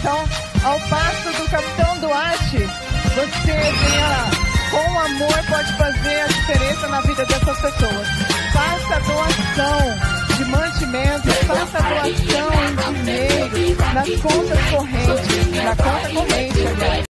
Então, ao passo do Capitão Duarte, você com amor pode fazer a diferença na vida dessas pessoas. Faça doação de mantimentos, faça doação em dinheiro, nas contas correntes, na conta corrente, aliás.